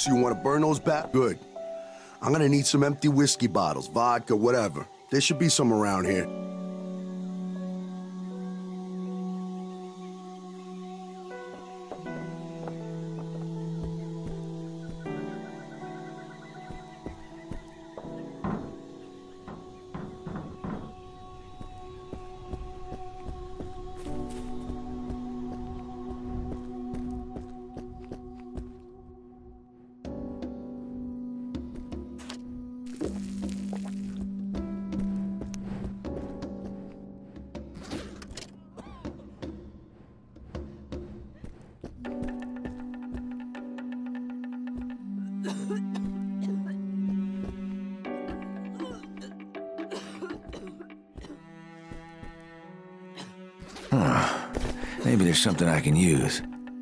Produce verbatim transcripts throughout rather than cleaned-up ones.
so you want to burn those back? Good. I'm gonna need some empty whiskey bottles, vodka, whatever. There should be some around here. Huh. Maybe there's something I can use.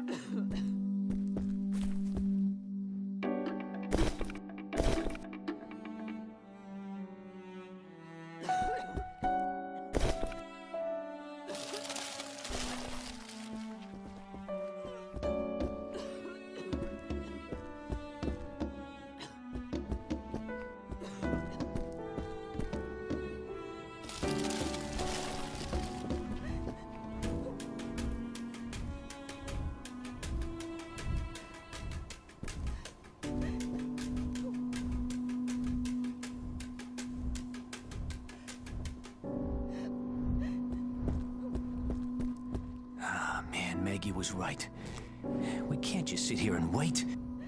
Maggie was right. We can't just sit here and wait.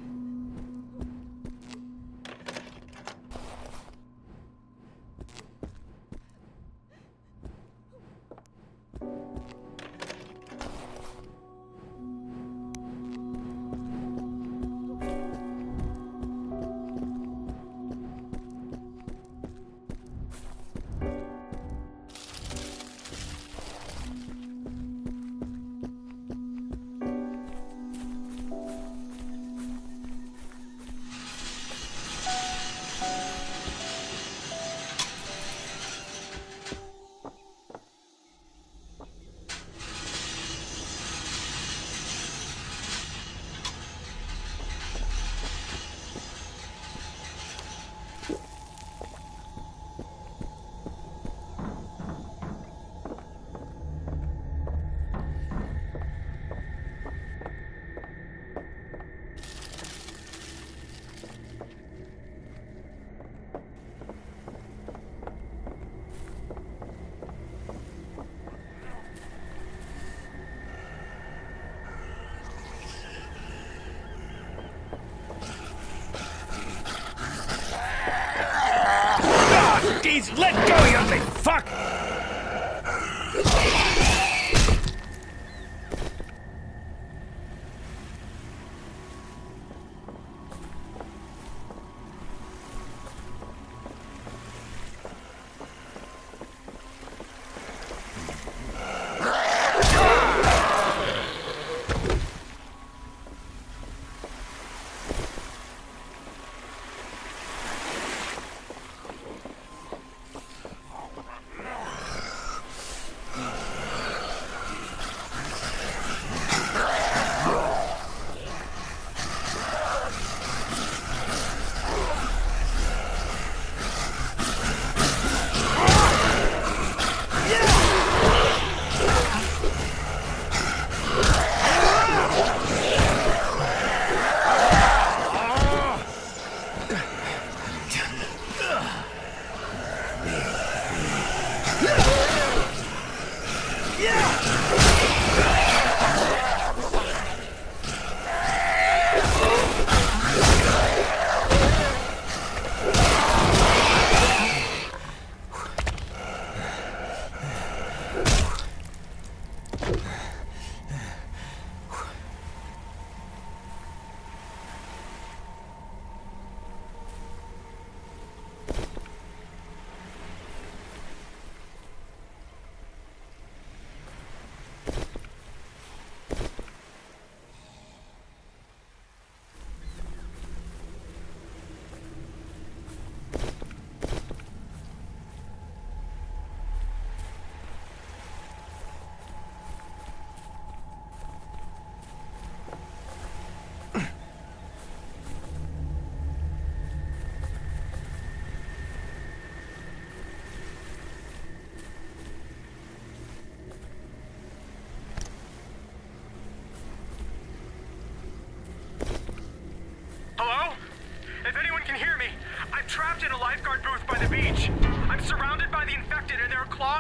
Please let go, you big fuck!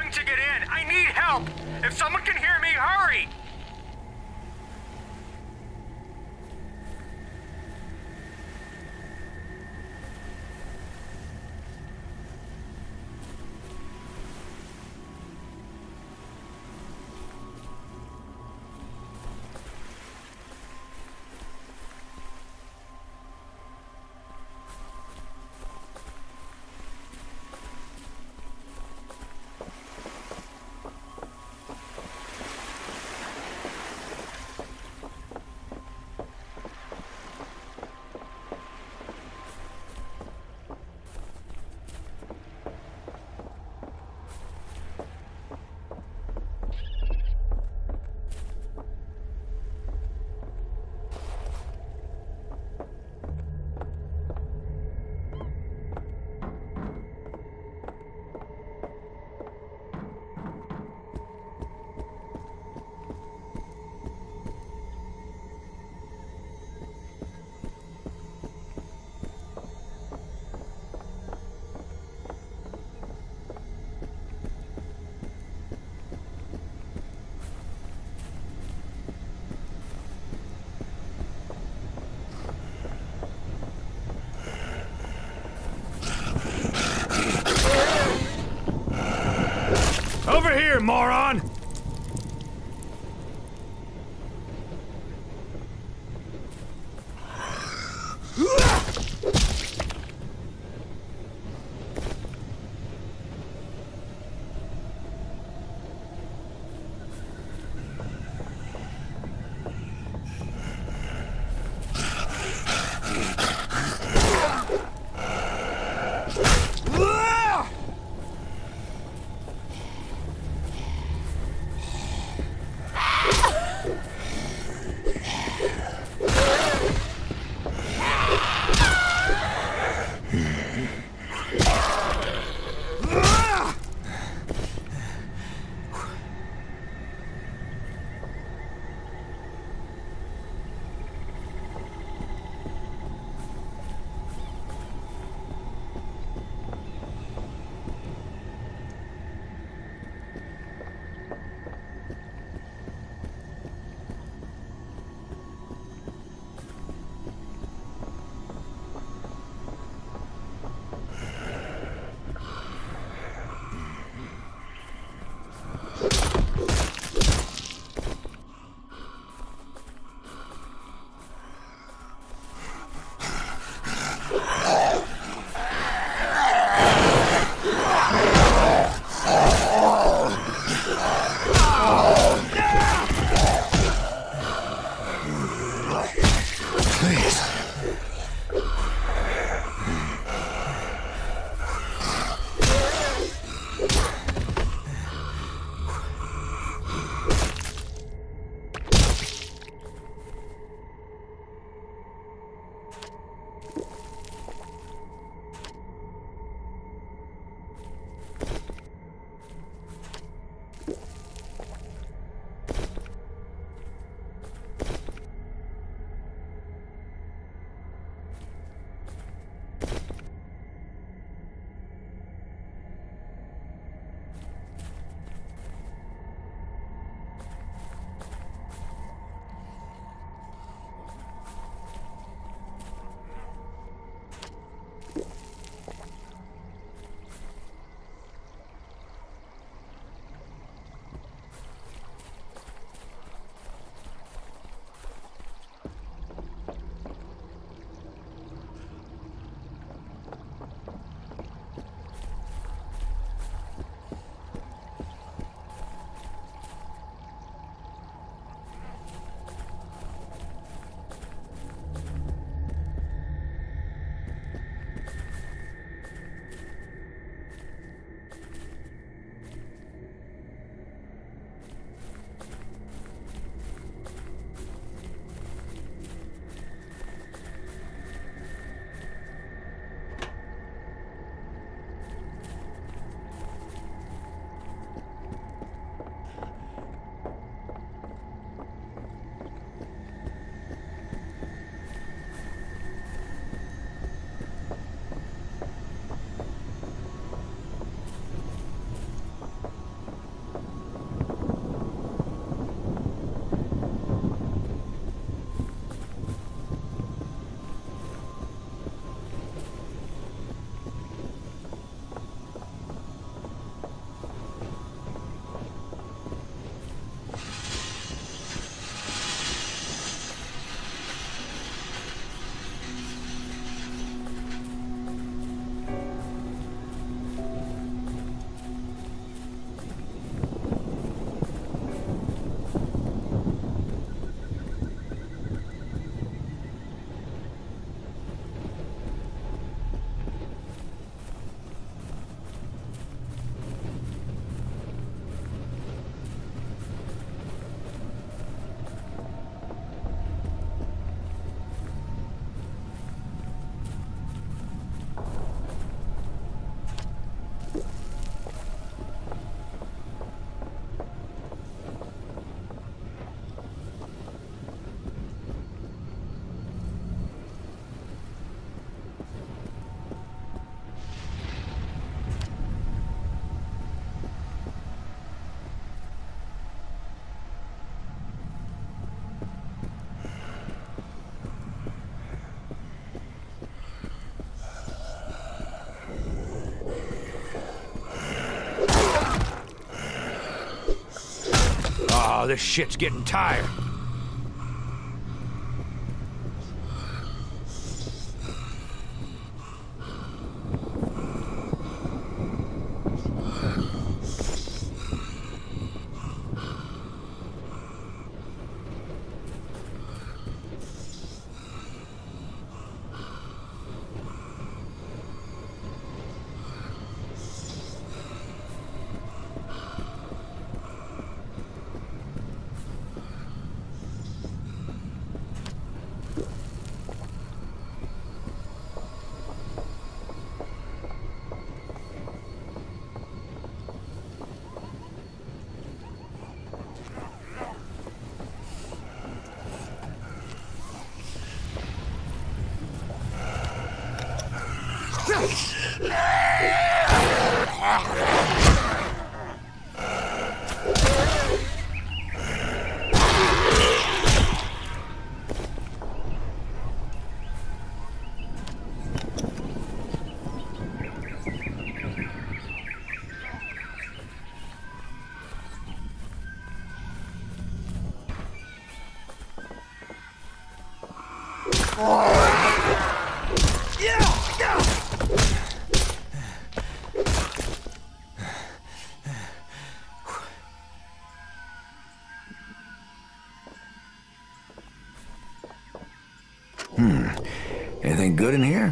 trying to get in. I need help. If someone can hear me, hurry! Over here, moron! Oh, this shit's getting tired. Hmm. Anything good in here?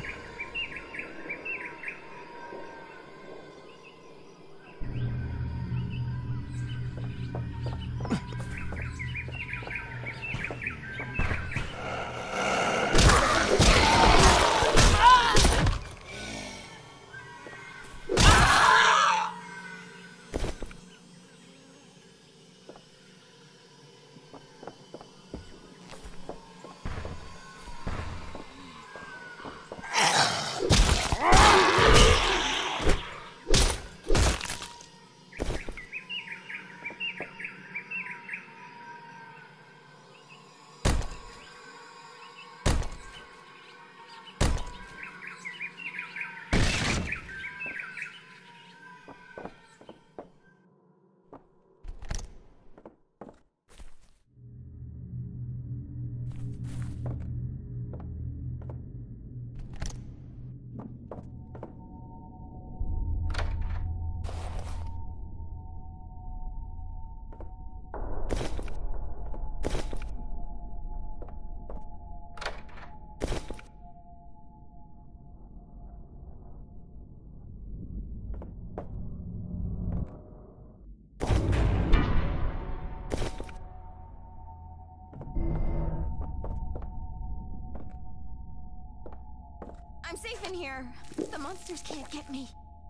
I'm safe in here. The monsters can't get me.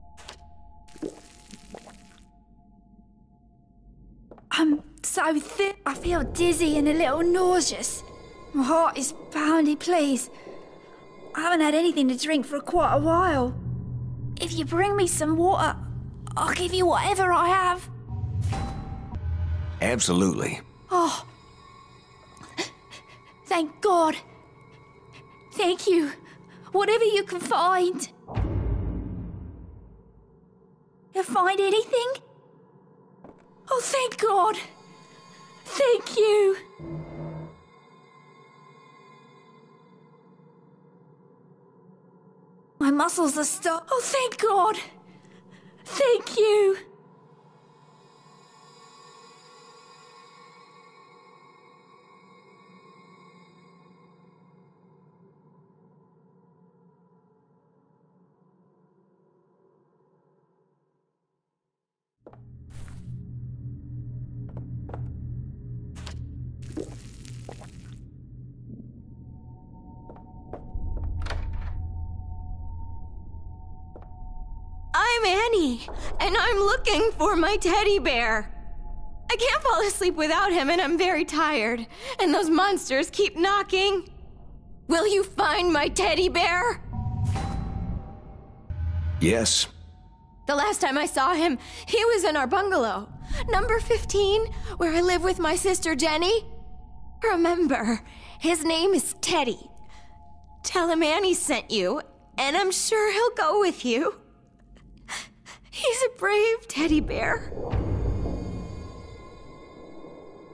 I'm so thick. I feel dizzy and a little nauseous. My heart is pounding, please. I haven't had anything to drink for quite a while. If you bring me some water, I'll give you whatever I have. Absolutely. Oh. Thank God. Thank you. Whatever you can find. You find anything? Oh, thank God. Thank you. My muscles are stuck. Oh, thank God. Thank you. I'm Annie, and I'm looking for my teddy bear. I can't fall asleep without him, and I'm very tired. And those monsters keep knocking. Will you find my teddy bear? Yes. The last time I saw him, he was in our bungalow. Number fifteen, where I live with my sister Jenny. Remember, his name is Teddy. Tell him Annie sent you, and I'm sure he'll go with you. He's a brave teddy bear.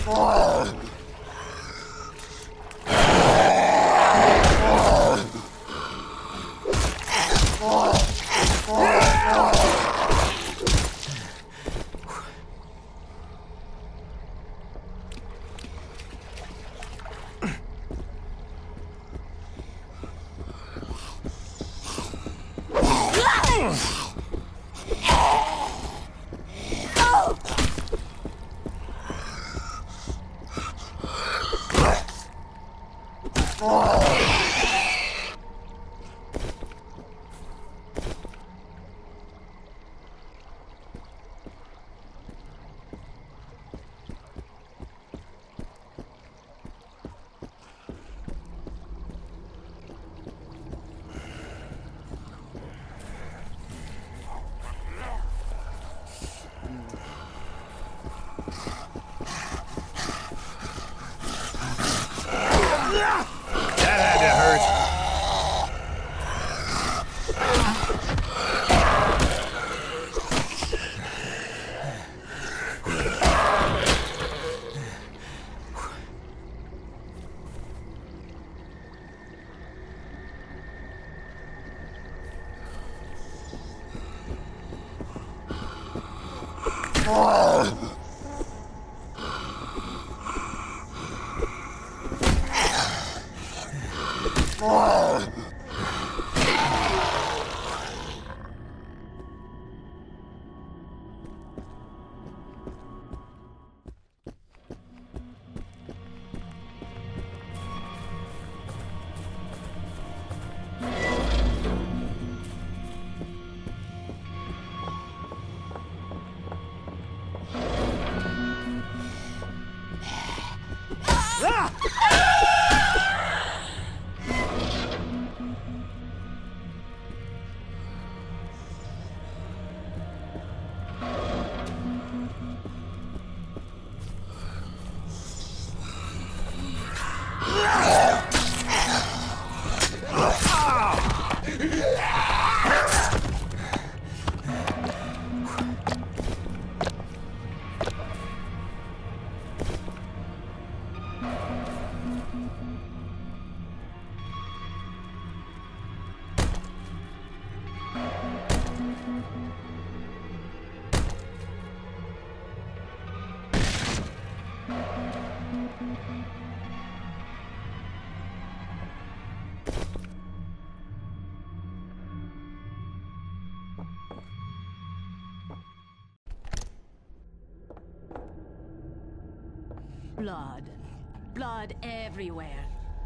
Blood. Blood everywhere.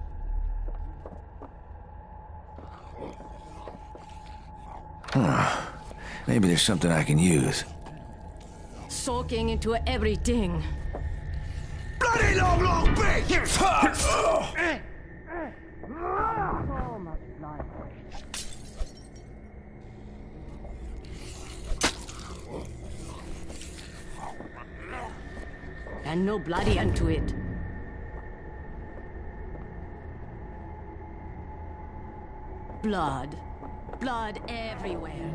Huh. Maybe there's something I can use. Soaking into everything. Bloody long, long bitch! And no bloody end to it. Blood. Blood everywhere.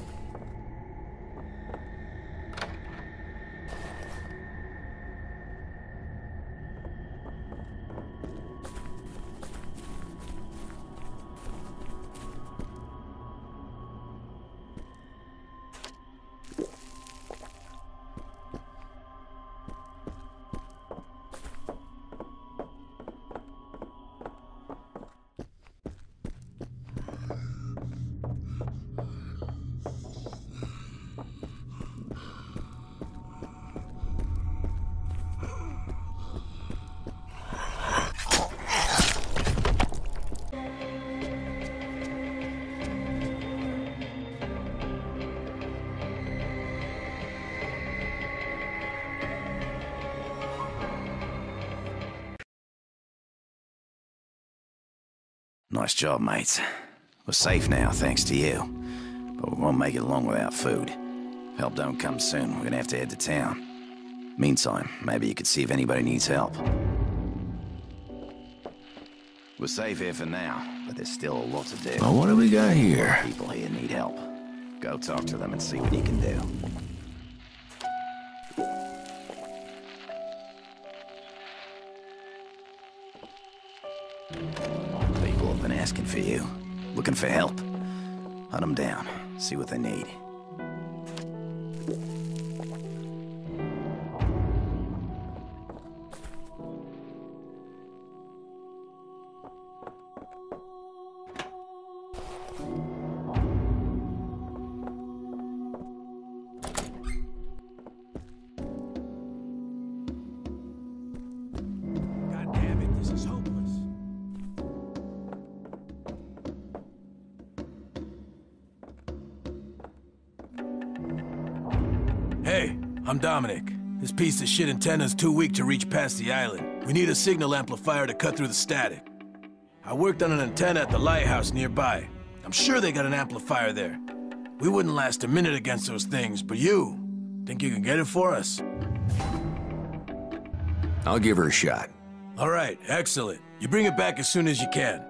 Nice job, mates. We're safe now, thanks to you. But we won't make it long without food. If help don't come soon, we're gonna have to head to town. Meantime, maybe you could see if anybody needs help. We're safe here for now, but there's still a lot to do. Well, what do we got here? People here need help. Go talk to them and see what you can do. People have been asking for you. Looking for help. Hunt them down. See what they need. Hey, I'm Dominic. This piece of shit antenna's too weak to reach past the island. We need a signal amplifier to cut through the static. I worked on an antenna at the lighthouse nearby. I'm sure they got an amplifier there. We wouldn't last a minute against those things, but you, think you can get it for us? I'll give her a shot. All right, excellent. You bring it back as soon as you can.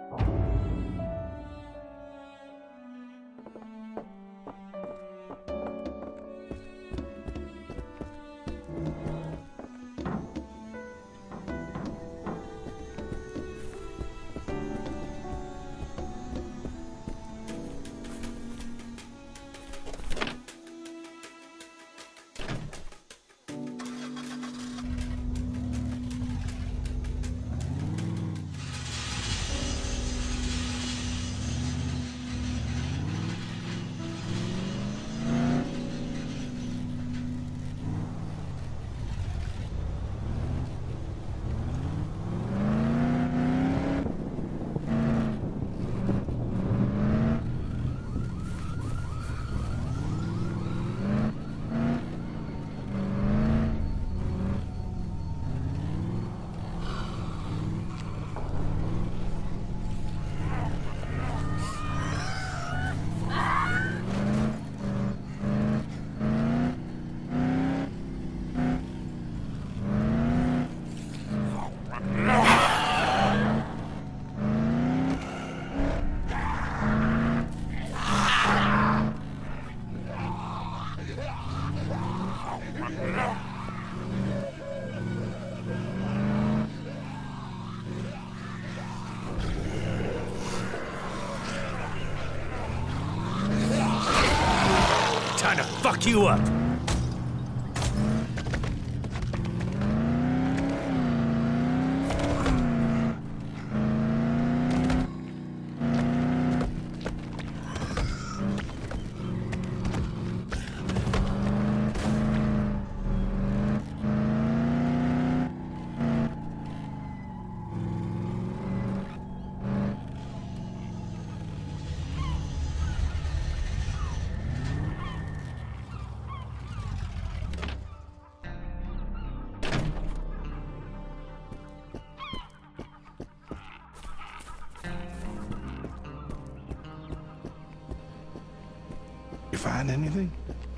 Time to fuck you up! You find anything?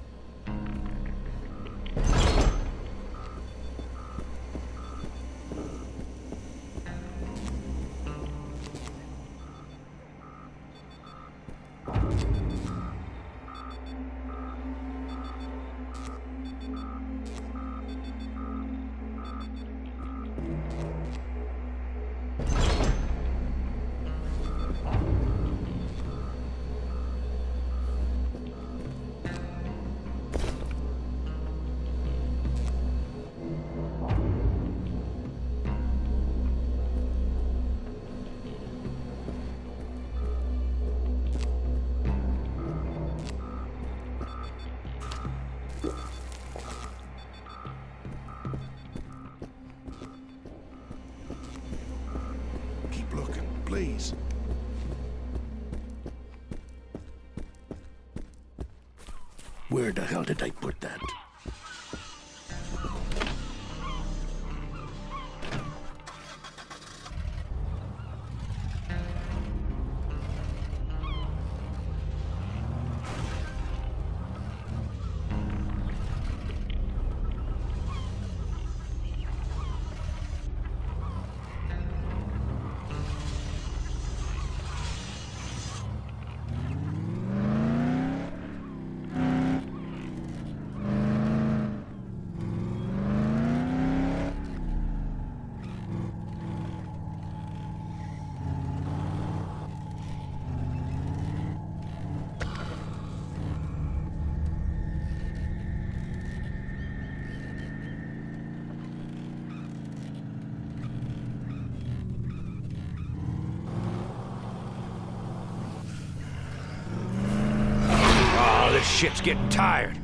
Keep looking, please. Where the hell did I put that? shit's getting tired.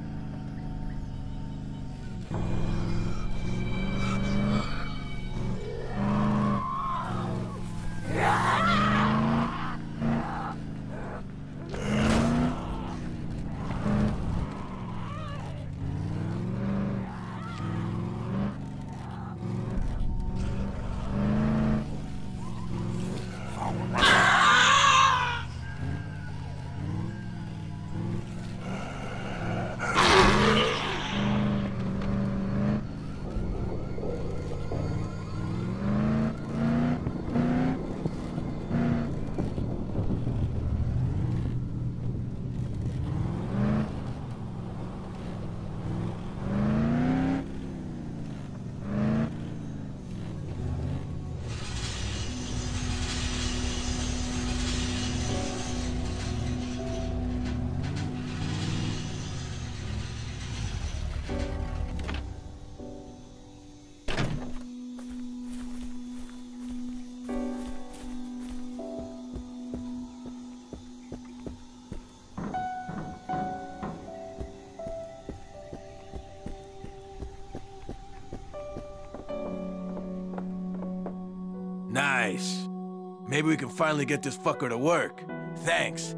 Nice. Maybe we can finally get this fucker to work. Thanks.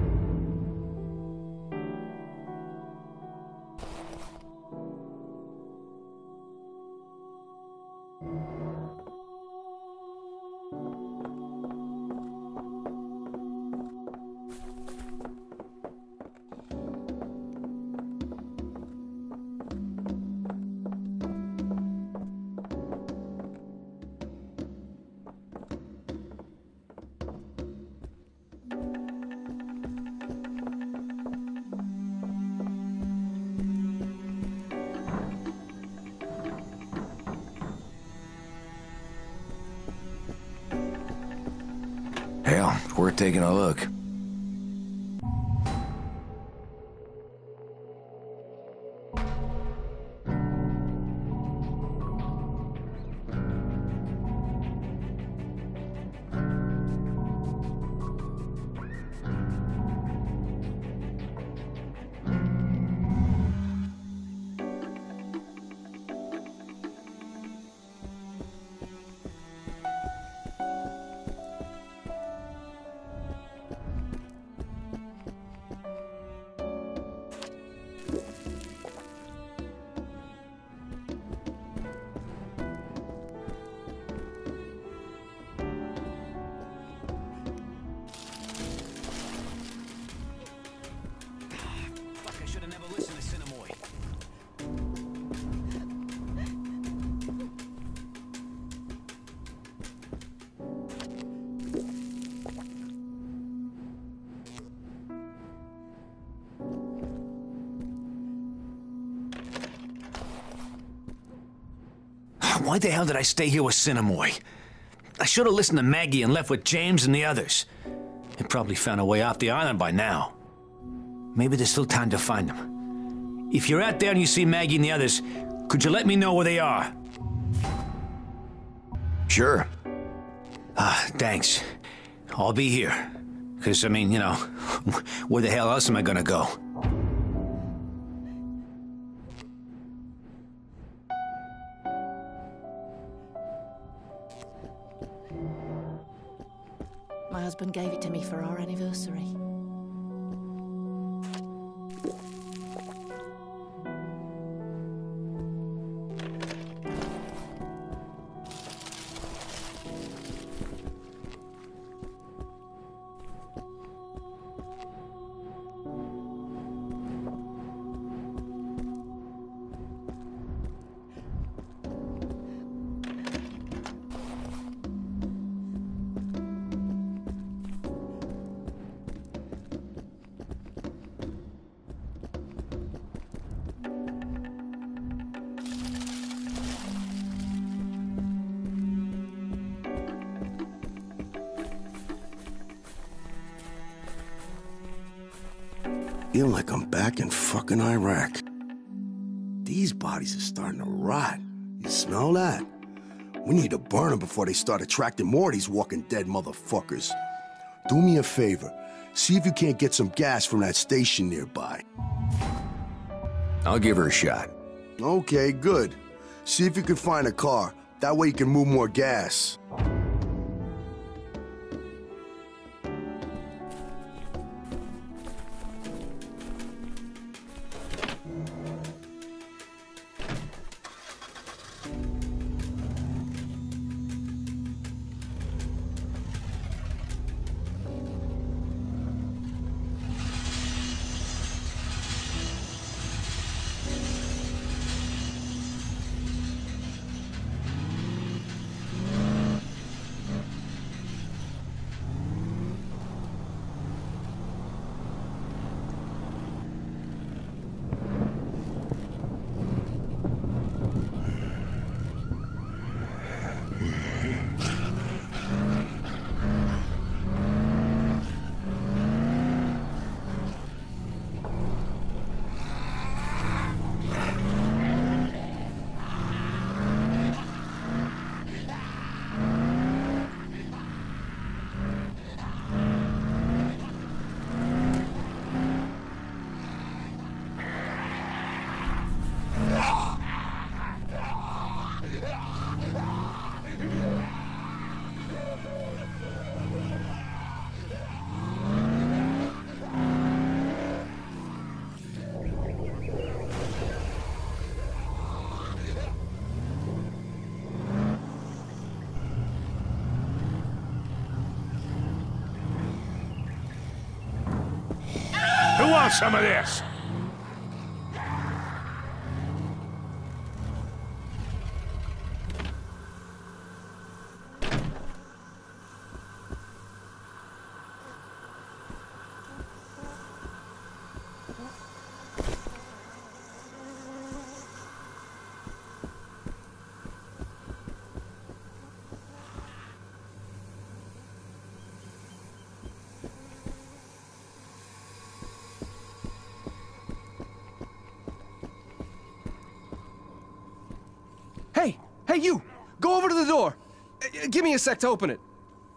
Hell, it's worth taking a look. Why the hell did I stay here with Sinamoi? I should have listened to Maggie and left with James and the others. They probably found a way off the island by now. Maybe there's still time to find them. If you're out there and you see Maggie and the others, could you let me know where they are? Sure. Ah, thanks. I'll be here. Because, I mean, you know, where the hell else am I gonna go? My husband gave it to me for our anniversary. Feel like I'm back in fucking Iraq. These bodies are starting to rot. You smell that? We need to burn them before they start attracting more of these walking dead motherfuckers. Do me a favor. See if you can't get some gas from that station nearby. I'll give her a shot. Okay, good. See if you can find a car. That way you can move more gas. Who wants some of this? Hey! Hey, you! Go over to the door! Uh, give me a sec to open it.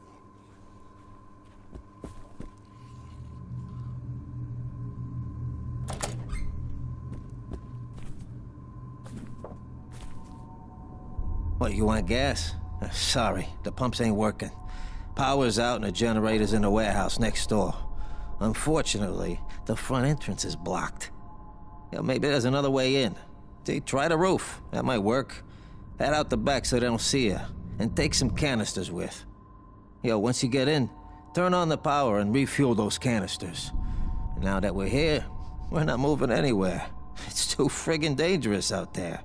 What, you want gas? Uh, sorry, the pumps ain't working. Power's out and the generator's in the warehouse next door. Unfortunately, the front entrance is blocked. Yeah, maybe there's another way in. See, try the roof. That might work. Head out the back so they don't see you. And take some canisters with. Yo, once you get in, turn on the power and refuel those canisters. And now that we're here, we're not moving anywhere. It's too friggin' dangerous out there.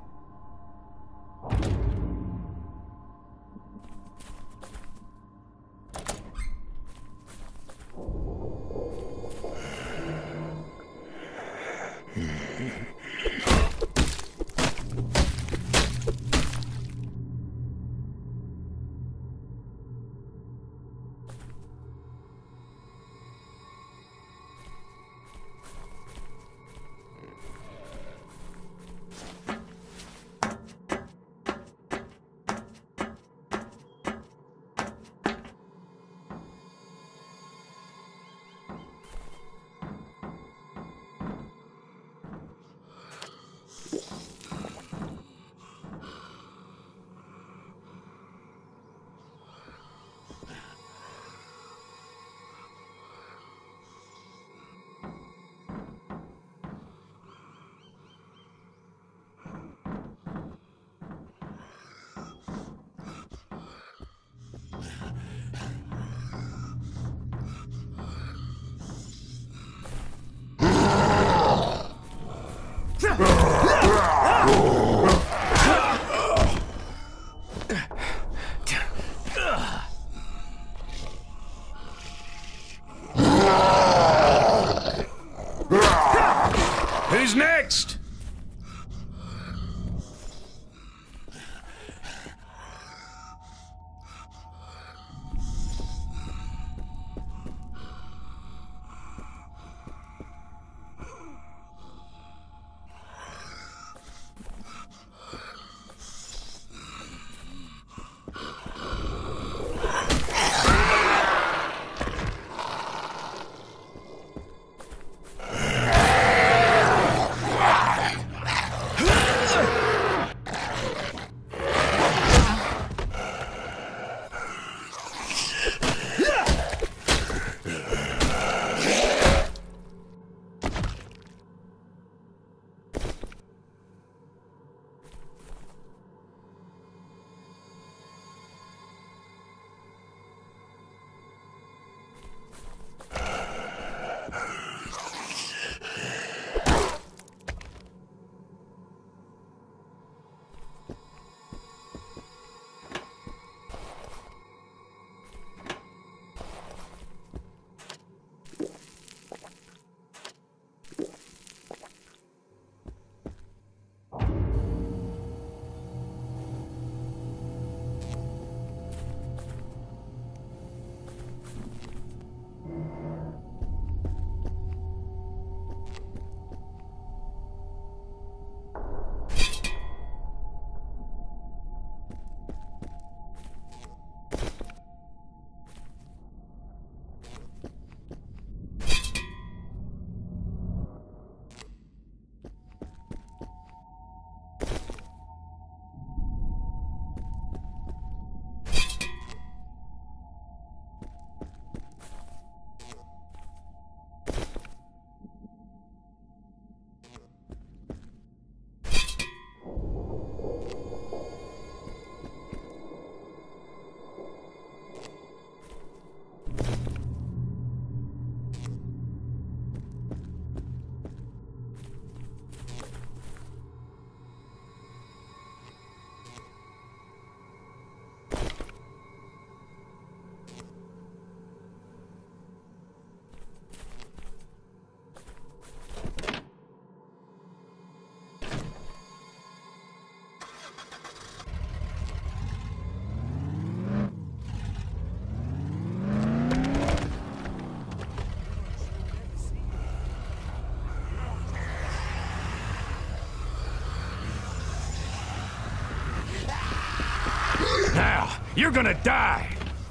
Now, you're gonna die!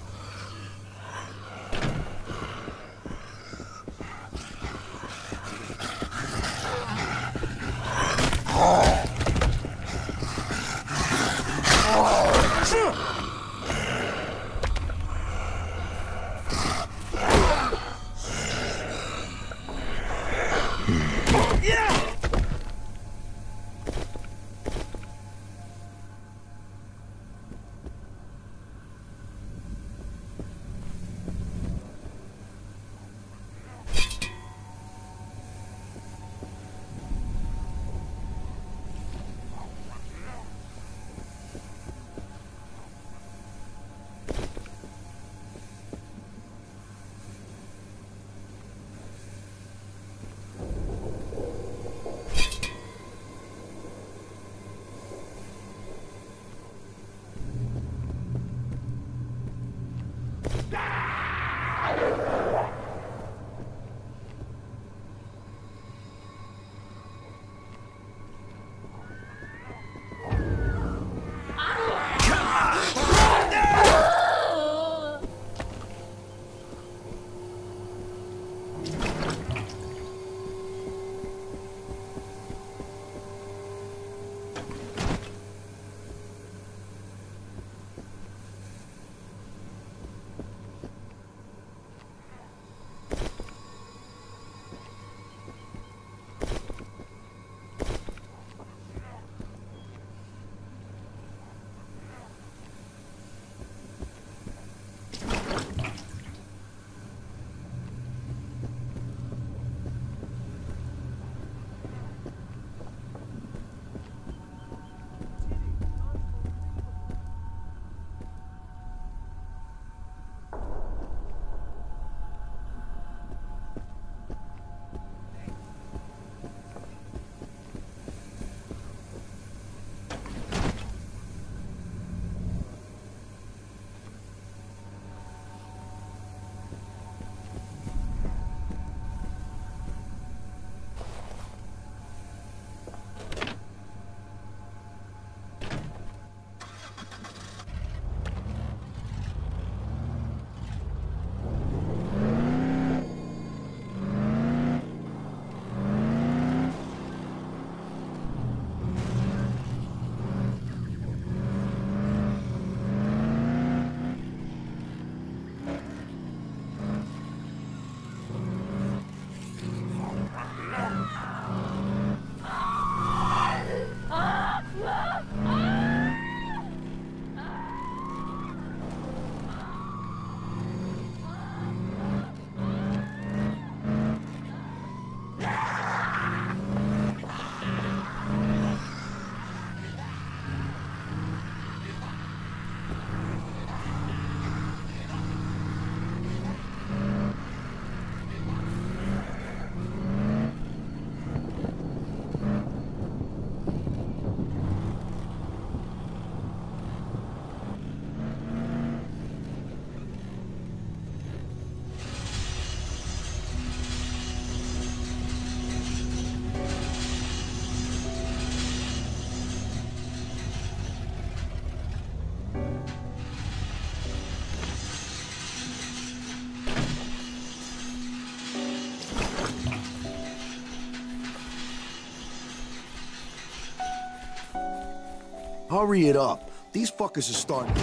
Hurry it up. These fuckers are starting.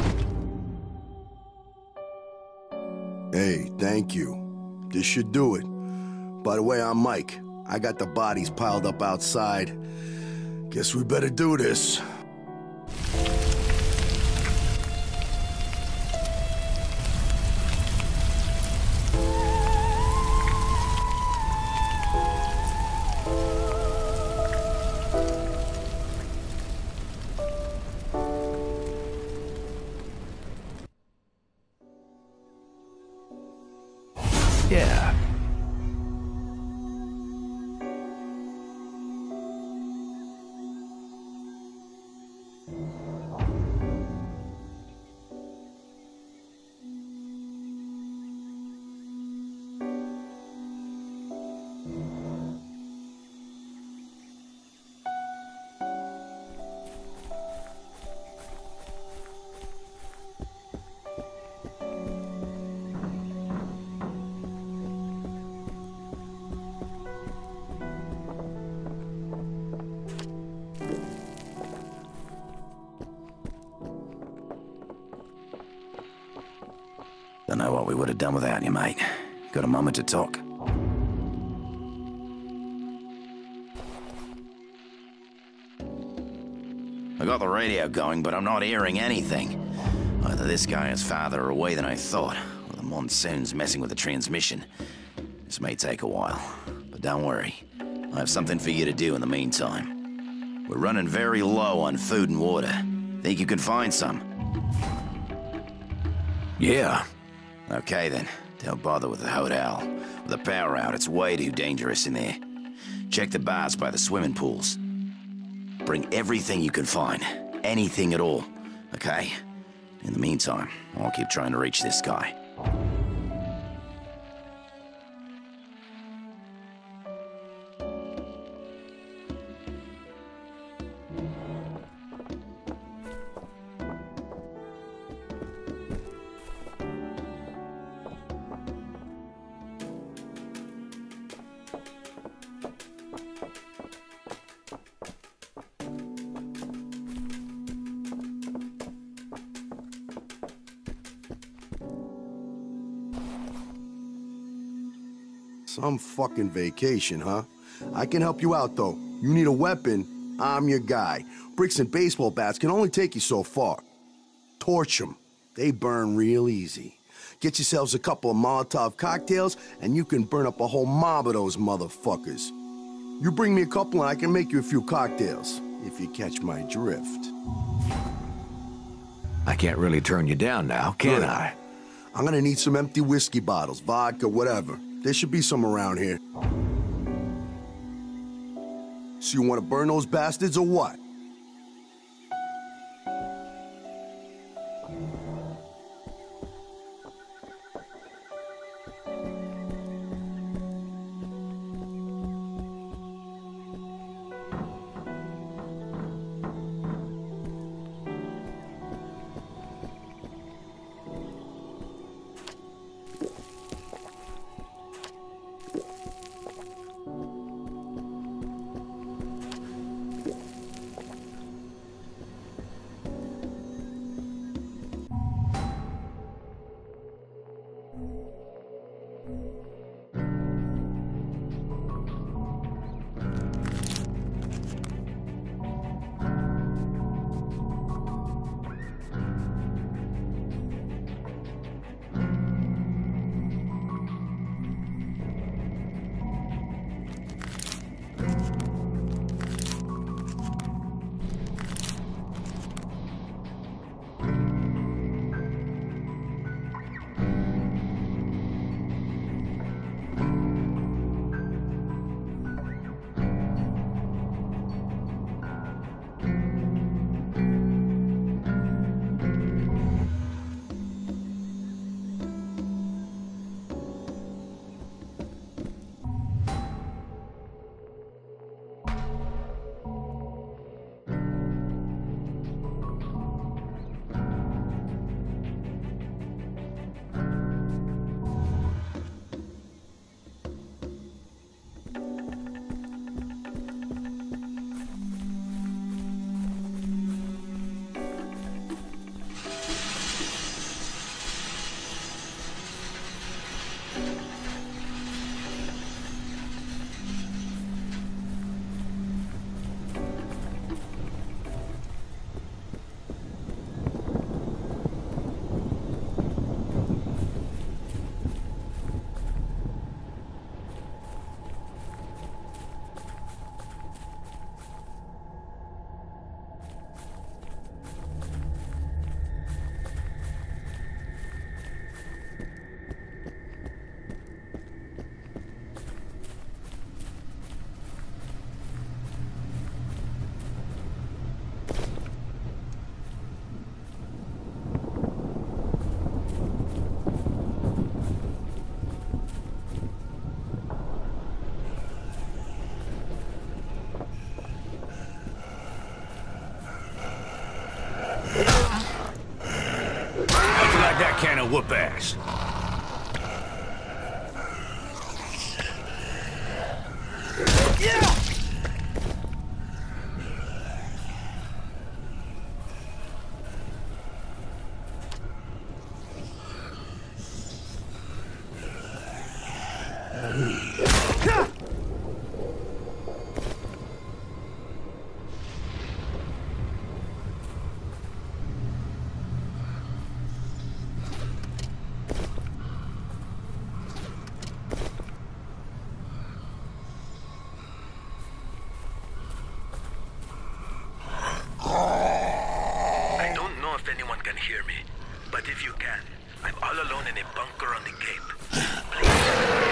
Hey, thank you. This should do it. By the way, I'm Mike. I got the bodies piled up outside. Guess we better do this. Yeah. Don't know what we would have done without you, mate. Got a moment to talk? I got the radio going, but I'm not hearing anything. Either this guy is farther away than I thought, or the monsoon's messing with the transmission. This may take a while, but don't worry. I have something for you to do in the meantime. We're running very low on food and water. Think you can find some? Yeah. Okay then. Don't bother with the hotel. With the power out, it's way too dangerous in there. Check the bars by the swimming pools. Bring everything you can find. Anything at all. Okay? In the meantime, I'll keep trying to reach this guy. Some fucking vacation, huh? I can help you out, though. You need a weapon, I'm your guy. Bricks and baseball bats can only take you so far. Torch them. They burn real easy. Get yourselves a couple of Molotov cocktails, and you can burn up a whole mob of those motherfuckers. You bring me a couple, and I can make you a few cocktails, if you catch my drift. I can't really turn you down now, can Good. I? I'm gonna need some empty whiskey bottles, vodka, whatever. There should be some around here. So you want to burn those bastards or what? Can of whoop ass. Yeah! hear me. But if you can, I'm all alone in a bunker on the Cape. Please.